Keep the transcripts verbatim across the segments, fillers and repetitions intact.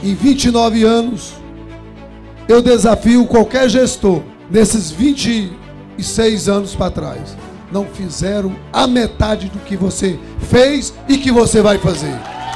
em vinte e nove anos, eu desafio qualquer gestor, nesses vinte e seis anos para trás, não fizeram a metade do que você fez e que você vai fazer.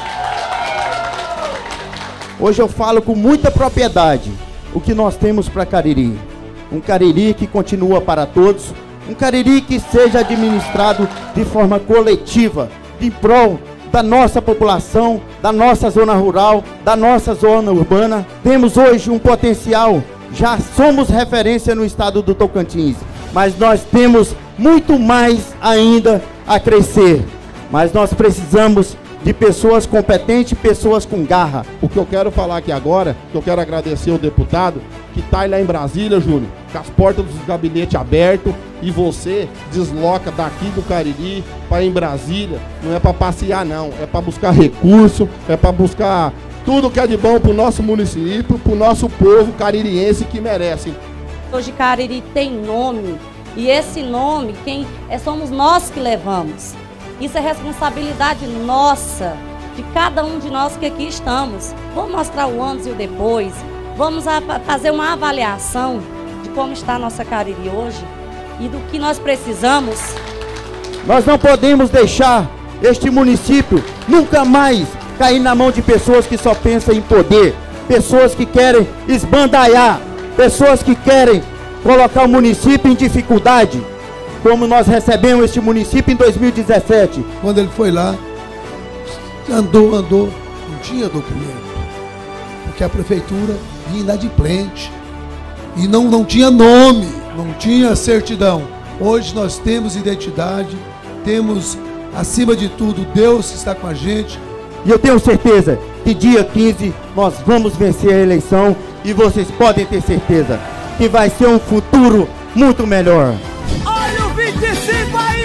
Hoje eu falo com muita propriedade o que nós temos para Cariri. Um Cariri que continua para todos, um Cariri que seja administrado de forma coletiva, em prol da nossa população, da nossa zona rural, da nossa zona urbana. Temos hoje um potencial, já somos referência no estado do Tocantins, mas nós temos muito mais ainda a crescer. Mas nós precisamos de pessoas competentes, pessoas com garra. O que eu quero falar aqui agora, que eu quero agradecer ao deputado que está lá em Brasília, Júnior, com as portas dos gabinetes abertas, e você desloca daqui do Cariri para em Brasília. Não é para passear não, é para buscar recurso, é para buscar tudo que é de bom para o nosso município, para o nosso povo caririense que merece. Hoje Cariri tem nome, e esse nome quem é, somos nós que levamos. Isso é responsabilidade nossa, de cada um de nós que aqui estamos. Vamos mostrar o antes e o depois. Vamos a, fazer uma avaliação de como está a nossa Cariri hoje e do que nós precisamos. Nós não podemos deixar este município nunca mais cair na mão de pessoas que só pensam em poder, pessoas que querem esbandalhar, pessoas que querem colocar o município em dificuldade, como nós recebemos este município em dois mil e dezessete. Quando ele foi lá, andou, andou, não tinha documento, porque a prefeitura vinha inadimplente, e não, não tinha nome, não tinha certidão. Hoje nós temos identidade, temos, acima de tudo, Deus que está com a gente. E eu tenho certeza que dia quinze nós vamos vencer a eleição, e vocês podem ter certeza que vai ser um futuro muito melhor. vinte e cinco aí,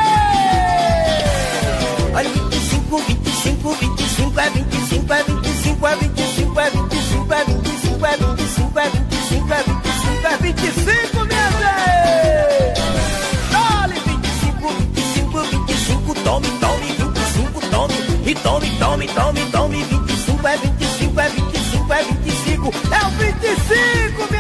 gente! Olha, vinte e cinco, vinte e cinco, vinte e cinco, é vinte e cinco, é vinte e cinco, é vinte e cinco, é vinte e cinco, é vinte e cinco, é vinte e cinco, é vinte e cinco, é vinte e cinco, é vinte e cinco, minha gente! Olha, vinte e cinco, vinte e cinco, vinte e cinco, tome, tome, vinte e cinco, tome, e tome, tome, tome, tome, vinte e cinco, é vinte e cinco, é vinte e cinco, é vinte e cinco, é o vinte e cinco, minha gente!